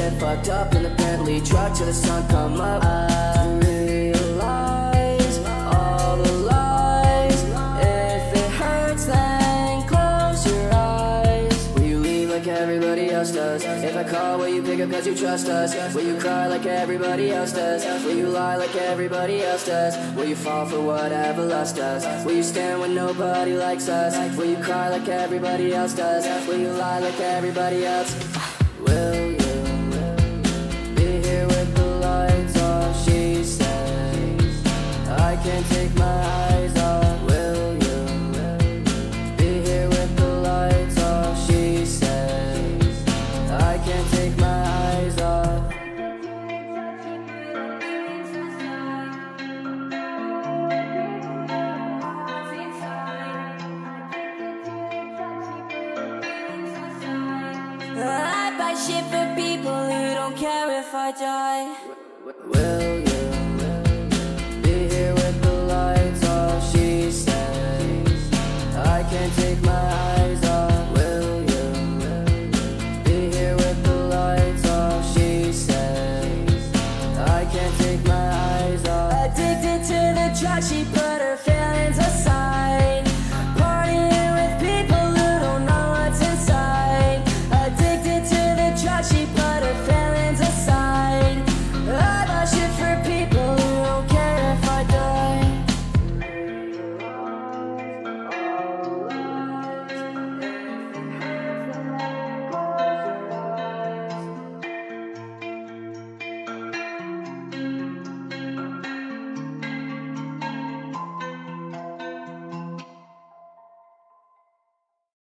get fucked up in the Bentley truck till the sun come up. I realize all the lies. If it hurts, then close your eyes. Will you leave like everybody else does? If I call, will you pick up cause you trust us? Will you cry like everybody else does? Will you lie like everybody else does? Will you fall for whatever lust does? Will you stand when nobody likes us? Will you cry like everybody else does? Will you lie like everybody else? Will you be here with the lights off? She says I can't take my eyes off. Will you be here with the lights off? She says I can't take my eyes off. I buy shit for people who don't care if I die. Will you